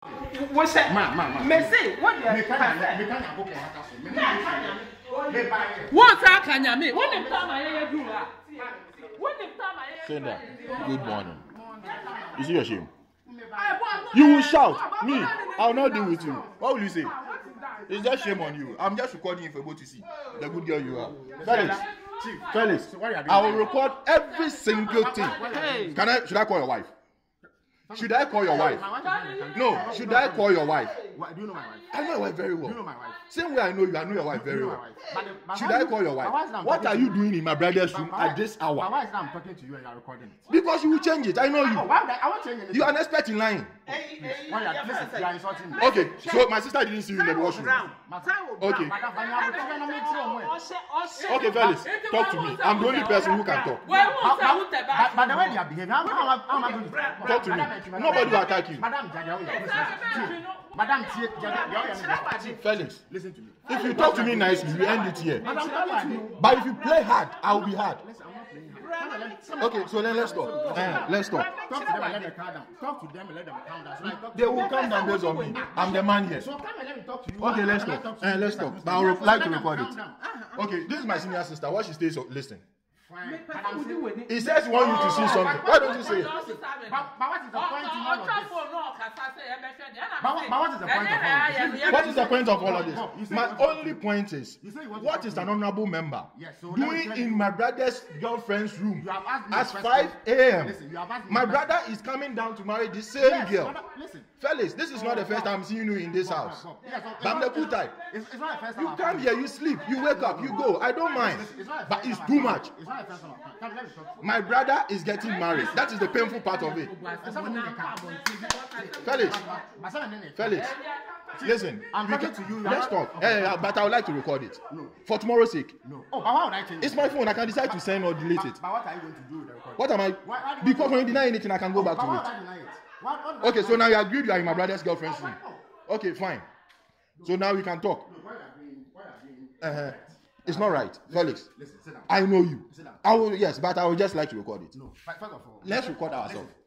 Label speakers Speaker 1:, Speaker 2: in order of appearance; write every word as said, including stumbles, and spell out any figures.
Speaker 1: What's that? Man, man, man. Messi, what the heck? What's that? Can you mean? What the time I do that? What the time I
Speaker 2: Say that. Good morning. You see your shame? You will shout. Me, I will not deal with you. What will you say? It's just shame on you. I'm just recording you for able to see the good girl you are. Felix, Felix, I will record every single thing. Can I? Should I call your wife? Should I call your wife? No. Should I call your wife?
Speaker 3: Do you know my wife?
Speaker 2: I know your wife very well.
Speaker 3: Do you know my wife?
Speaker 2: Same way I know you, I know your wife very well. Should I call your wife? What are you doing in my brother's room at this hour?
Speaker 3: Why is I'm talking to you and you are recording it?
Speaker 2: Because you will change it. I know you.
Speaker 3: I won't change it.
Speaker 2: You are an expert in lying.
Speaker 3: Listen, you are insulting me.
Speaker 2: Okay, so my sister didn't see you in the washroom. Okay. Okay, Felix, talk to me. I'm the only person who can talk.
Speaker 3: But the way they are behaving, how am I going to
Speaker 2: talk to me? Nobody will attack you.
Speaker 3: Madam,
Speaker 2: Felix,
Speaker 3: listen to me.
Speaker 2: If you talk to me nicely, we end it here. But if you play hard, I will be hard. Okay, so then let's talk. Uh, let's talk.
Speaker 3: Talk to them and let them calm down. Talk to them and let them calm down. So like,
Speaker 2: they will calm down based on me. I'm the man here.
Speaker 3: So come and let me talk to you.
Speaker 2: Okay, let's talk. Uh, let's talk. But I would like to record it. Okay, this is my senior sister. What she stays, so listen. He says he wants you to see something. Why don't you say it?
Speaker 3: But, but what is the point in all of this? But, but what is the point of all of this?
Speaker 2: What is the point of all of this? My only point is, what is an honorable member doing in my brother's girlfriend's room at five a m? My brother is coming down to marry the same girl. Felix, this is not the first time I'm seeing you in this house. But I'm the good type. You come here, you sleep, you wake up, you go. I don't mind. But it's too much. My brother is getting married. That is the painful part of it. Felix, Felix, listen.
Speaker 3: I'm talking to you.
Speaker 2: Let's talk. Yeah, yeah, but I would like to record it.
Speaker 3: No.
Speaker 2: For tomorrow's sake.
Speaker 3: No. Oh, but why would I change it?
Speaker 2: It's my phone. I can decide to send or delete it.
Speaker 3: But what are you going to do with the recording?
Speaker 2: What am I?
Speaker 3: Why,
Speaker 2: because when you deny anything, I can go back
Speaker 3: but
Speaker 2: to
Speaker 3: why
Speaker 2: it.
Speaker 3: would I deny it? Why, what
Speaker 2: Okay, so now you agreed you are in my brother's girlfriend's room. Okay, fine. So now we can talk.
Speaker 3: No, why are you being, why are you being
Speaker 2: Uh-huh. It's not right, Felix.
Speaker 3: Listen, sit down.
Speaker 2: I know you.
Speaker 3: Sit down.
Speaker 2: I will, yes, but I would just like to record it.
Speaker 3: No, first of all,
Speaker 2: let's record ourselves.